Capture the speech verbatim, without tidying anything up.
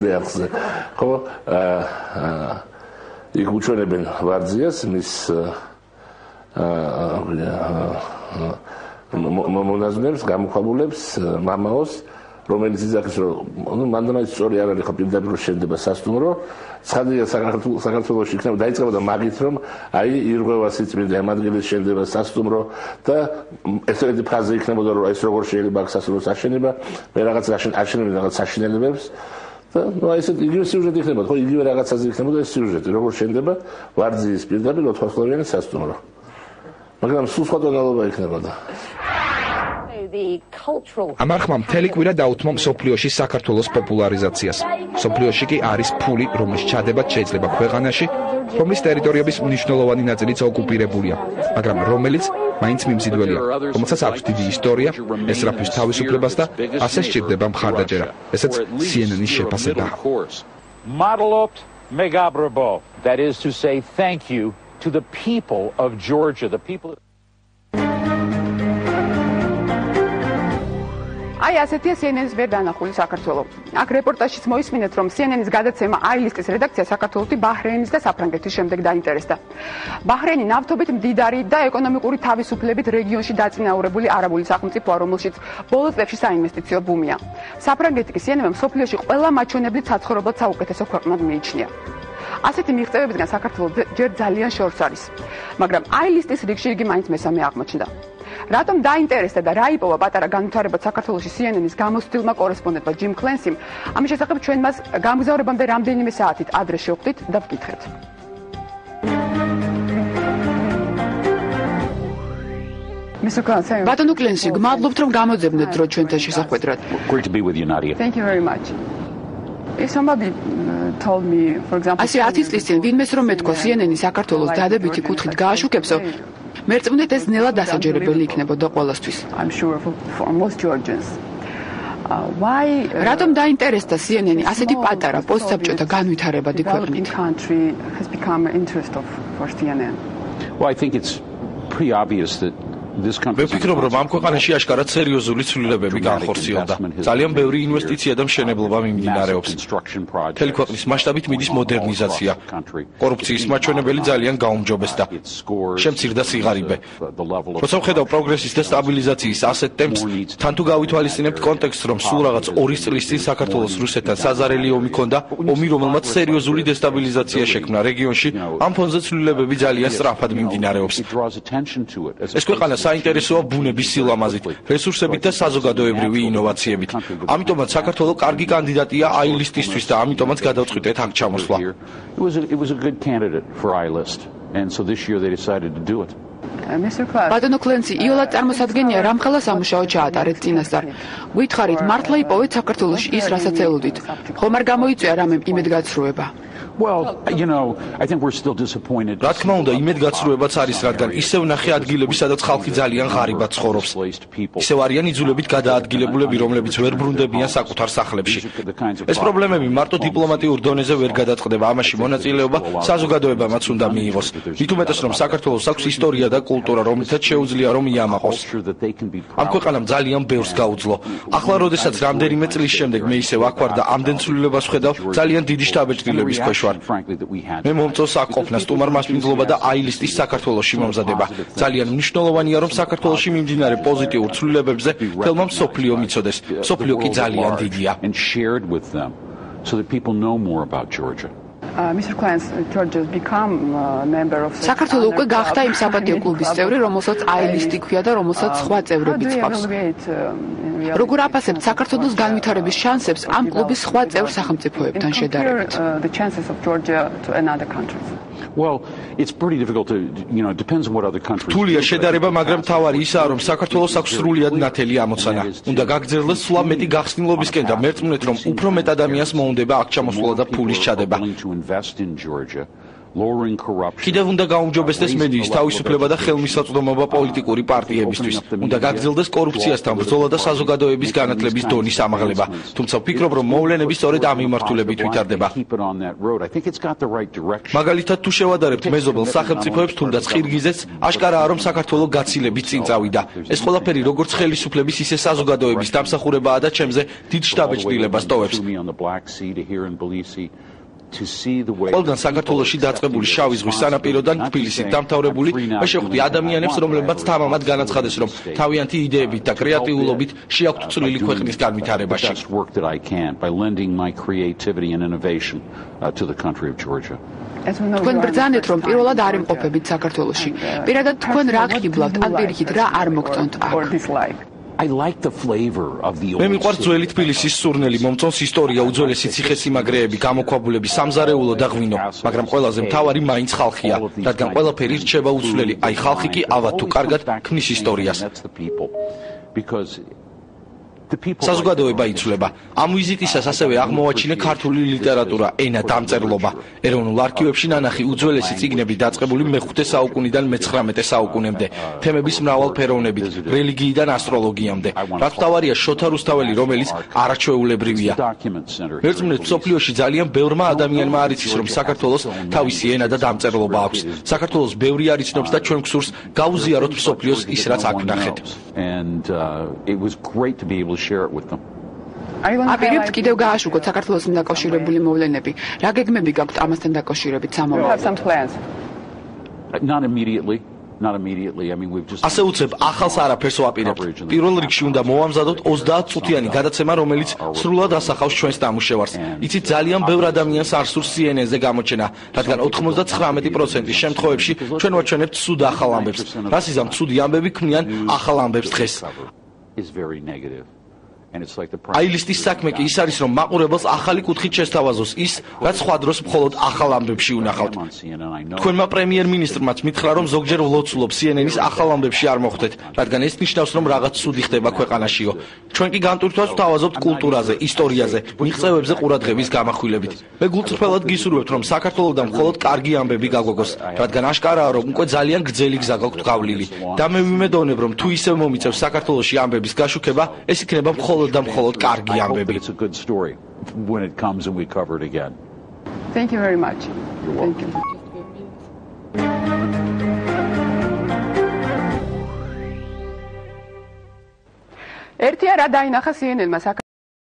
რეალზე. ხო, აა იქ უჩვენებენ ვარძიას მის აა მონაზვნებს, გამოქვაბულებს, მამაოს, რომელიც იზაქის რომ მანდამაც სწორი არ არის ხო პირდაპირ შენდება სასტუმრო, ცხადია საქართველოში იქნება დაიწყებოდა მაგით რომ აი ირღვევა სიწმინდე ამ ადგილას შენდება სასტუმრო და ესეთი ფრაზა იქნებოდა რომ ეს როგორ შეიძლება აქ სასტუმროს აშენება, მე რაღაც აშენებენ რაღაც საშინელებებს და ნუ აი ესეთი იგივე სიუჟეტი იქნებოდა, ხო იგივე რაღაცაზე იქნებოდა ეს სიუჟეტი, როგორ შენდება ვარძიის პირდაპირ ოთხმოცდაოთხი სასტუმრო. მაგრამ სულ სხვა ტონალობა იქნებოდა. ამ არხმა მთელი კვირა დაუთმო მსოფლიოში საქართველოს პოპულარიზაციას. მსოფლიოში კი არის ფული, რომლის ჩადებაც შეიძლება ქვეყანაში, რომლის ტერიტორიების მნიშვნელოვანი ნაწილიც ოკუპირებულია, მაგრამ რომელიც მაინც მიმზიდველია, რომელსაც აქვს დიდი ისტორია, ესწრაფვის თავისუფლებას და ასე სჭირდება მხარდაჭერა. ესეც C N N-ის შეფასება. Modelot Megabrabo, that is to say thank you to the people of Georgia, the people აი ასეთია C N N-ის ვერ დანახული საქართველო. აქ რეპორტაჟშიც მოისმინეთ, რომ C N N-ის გადაცემა აილისტის რედაქცია საქართველოსი ბაჰრეინის და საფრანგეთის შემდეგ დაინტერესდა. ბაჰრეინი ნავთობით მდიდარი და ეკონომიკური თავისუფლებით რეგიონში დაწინაურებული არაბული სახელმწიფოა, რომელშიც ბოლო წლებში საინვესტიციო ბუმია. საფრანგეთი კი C N N-მა მსოფლიოში ყველა მაჩვენებლით საცხოვრებლად საუკეთესო ქვეყნად მიიჩნია. ასეთი მიღწევებისგან საქართველოს ჯერ ძალიან შორს არის, მაგრამ აილისტის რიგში იგი მაინც მესამე აღმოჩნდა. რატომ დაინტერესდა და რა იპოვა პატარა განვითარებად საქართველოში C N N-ის გამოცდილმა კორესპონდენტმა ჯიმ კლენსიმ, ამის შესახებ ჩვენ მას გამგზავრებამდე რამდენიმე საათით ადრე შევხვდით და ვკითხეთ. ბატონო კლენსი, გმადლობთ რომ გამოძებნეთ დრო ჩვენთან შესახვედრად. Great to be with you, Nadia. Thank you very much. If somebody uh, told me, for example, ასე ათი წლის წინ ვინმეს რომ მეთქვა C N N-ი საქართველოს დადებითი კუთხით გააშუქებსო, მერწმუნეთ ეს ნელა დასაჯერებელი იქნებოდა ყველასთვის. I'm sure for, for most Georgians. Uh, why რატომ დაინტერესდა C N N-ი ასეთი პატარა პოსტსაბჭოთა განვითარებადი ქვეყნით? Country has become an interest of for C N N. Well, I think it's pretty obvious that მე ვფიქრობ, რომ ამ ქვეყანაში აშკარად სერიოზული ცვლილებები განხორციელდა. ძალიან ბევრი ინვესტიცია და მშენებლობა მიმდინარეობს. მთელი ქვეყნის მასშტაბით მიდის მოდერნიზაცია. კორუფციის მაჩვენებელი ძალიან გაუმჯობესდა. შემცირდა სიღარიბე. როცა ვხედავ პროგრესის და სტაბილიზაციის ასეთ ტემპს, თან თუ გავითვალისწინებთ კონტექსტს, რომ სულ რაღაც ორი წლის წინ საქართველოს რუსეთთან საზარელი ომი ჰქონდა, ომი, რომელმაც სერიოზული დესტაბილიზაცია შექმნა რეგიონში, ამ ფონზე ცვლილებები ძალიან სწრაფად მიმდინარეობს. ეს ქვეყანა საინტერესოა ბუნების სილამაზით, რესურსებით და საზოგადოებრივი ინოვაციებით. ამიტომაც საქართველოს კარგი კანდიდატია აილისტისთვის და ამიტომაც გადავწყვიტეთ აქ ჩამოსვლა. It was a good candidate for ailist, and so this year they decided to do it. ბატონო კლენსი, იოლად წარმოსადგენია რამ ხელა სამუშაო ჩაატარეთ წინასწარ. გითხარით, მართლა იპოვეთ საქართველოში ის, რასაც ელოდით. ხომ არ გამოიწვია რამე იმედგაცრუება? Well, you know, I think we're still disappointed. რა თქმა უნდა, იმედგაცრუებაც არის, რადგან ისევ ნახე ადგილები, სადაც ხალხი ძალიან ღარიბად ცხოვრობს. ისევ არიან იძულებით გადაადგილებულები, რომლებიც ვერ ბრუნდებიან საკუთარ სახლებში. ეს პრობლემები მარტო დიპლომატიურ დონეზე ვერ გადაწყდება, ამაში მონაწილეობა საზოგადოებამაც უნდა მიიღოს. მით უმეტეს, რომ საქართველოს აქვს ისტორია და კულტურა, რომლითაც შეუძლია რომ იამაყოს. ამ ქვეყანამ ძალიან ბევრს გაუძლო. ახლა, როდესაც რამდენიმე წლის შემდეგ მე ისევ აქ ვარ და ამდენ ცვლილებას ვხედავ, ძალიან დიდი შთაბეჭდილების ქვეშ ვარ. მე მომწონს აქ ყოფნა, სტუმარ მასპინძლობა და აილისტის საქართველოში მომზადება. ძალიან მნიშვნელოვანია, რომ საქართველოში მიმდინარე პოზიტიურ ცვლილებებზე თელმა მსოფლიო მიცოდეს. მსოფლიო კი ძალიან დიდია. So that people know more about Georgia. Mister Clance, Georgia has become a member of საქართველო უკვე გახდა იმ საპატიო კლუბის წევრი, რომელსაც აილისტი ქვია და რომელსაც სხვა წევრებიც ყავს. როგორ აფასებთ საქართველოს განვითარების შანსებს ამ კლუბის სხვა წევრ სახელმწიფოებთან შედარებით? The chances of Georgia to another countries. Well, it's pretty difficult to, you know, it depends on what other countries. თულია შედარება, მაგრამ თავარი ისაა, რომ საქართველოს აქვს სრულიად ნათელი ამოცანა. უნდა გაგრძელდეს სვლა მეტი გახსნილობისკენ და მერწმუნეთ, რომ უფრო მეტ ადამიანს მოუნდება აქ ჩამოსვლა და ფულის ჩადება. კიდევ უნდა გაუმჯობესდეს მედიის თავისუფლება და ხელმისაწვდომობა პოლიტიკური პარტიებისთვის. უნდა გაგრძელდეს კორუფციასთან ბრძოლა და საზოგადოების განათლების დონის ამაღლება. თუმცა ვფიქრობ, რომ მოვლენები სწორედ ამ მიმართულებით ვითარდება. მაგალითად, თუ შევადარებთ მეზობელ სახელმწიფოებს, თუნდაც ყირგიზეთს, აშკარაა, რომ საქართველო გაცილებით წინ წავიდა. ეს ყველაფერი როგორც ხელისუფლების, ისე საზოგადოების დამსახურებაა და ჩემზე დიდ შთაბეჭდილებას ტოვებს. ყველგან საქართველოში დაწყებული შავი ზღვის სანაპიროდან თბილისით დამთავრებული და შეხვდი ადამიანებს, რომლებმაც თამამად განაცხადეს, რომ თავიანთი იდეებით და კრეატიულობით შეაქვთ წვლილი ქვეყნის განვითარებაში. თქვენ ბრძანეთ, რომ პირველად არ იმყოფებით საქართველოში. პირადად თქვენ რა გხიბლავთ, ან პირიქით რა არ მოგწონთ აქ? მე მიყვარს ძველი თბილისის სურნელი, მომწონს ისტორია, უძველესი ციხესიმაგრეები, გამოქვაბულები, სამზარეულო და ღვინო, მაგრამ ყველაზე მთავარი მაინც ხალხია, რადგან ყველაფერი რჩება უცვლელი, აი ხალხი კი ავად თუ კარგად ქმნის ისტორიას. საზოგადოება იცვლება. ამ ვიზიტისას ასევე აღმოვაჩინე ქართული ლიტერატურა, ენა, დამწერლობა. ეროვნულ არქივებში ნანახი უძველესი წიგნები დაწყებული მეხუთე საუკუნიდან მეცხრამეტე საუკუნემდე, თემების მრავალფეროვნებით, რელიგიიდან ასტროლოგიამდე. რაც მთავარია, შოთა რუსთაველი, რომელიც არაჩვეულებრივია. ერთმანეთ მსოფლიოში ძალიან ბევრმა ადამიანმა არ იცის, რომ საქართველოს თავისი ენა და დამწერლობა აქვს. საქართველოს ბევრი არ იცნობს და ჩვენ გსურს გაუზიაროთ მსოფლიოს ის, რაც აქ ვნახეთ. აპირებთ კიდევ გააშუქოთ საქართველოსთან დაკავშირებული მოვლენები. რა გეგმები გაქვთ ამასთან დაკავშირებით სამომავლოდ? ასე უცებ ახალს არაფერს ვაპირებთ. პირველ რიგში უნდა მოვამზადოთ ოცდაათ წუთიანი გადაცემა, რომელიც სრულად ასახავს ჩვენს ნამუშევარს. იცით, ძალიან ბევრ ადამიანს არ სურს C N N-ზე გამოჩენა, რადგან ოცდათხმეტი პროცენტი შემთხვევებში ჩვენ ვაჩვენებთ ცუდ ახალ ამბებს. რასიზამ ცუდი ამბები ქმნიან ახალ ამბებს დღეს. აილისტის საქმე კი ის არის, რომ მაყურებელს ახალი კუთხით შესთავაზოს ის, რაც სხვა დროს მხოლოდ ახალ ამბებში უნახავთ. თქვენმა პრემიერ-მინისტრმაც მითხრა, რომ ზოგჯერ ვლოცულობ C N N-ის ახალ ამბებში არ მოხვდეთ, რადგან ეს ნიშნავს, რომ რაღაც ცუდი ხდება ქვეყანაშიო. ჩვენ კი განტვირთვას ვთავაზობთ კულტურაზე, ისტორიაზე, მიღწევებზე ყურადღების გამახვილებით. მე გულწრფელად გისურვებთ, რომ საქართველოსთან მხოლოდ კარგი ამბები გაგვეგოს, რადგან აშკარაა, რომ უკვე ძალიან გრძელი გზა გაქვთ გავლილი. და მე ვიმედოვნებ, რომ თუ ისევ მომიწევს საქართველოში ამბების გაშუქება, ეს იქნება მხოლოდ და მხოლოდ კარგი ამბები. Thank you very much. Thank you. ერთია რა დაინახა C N N-მა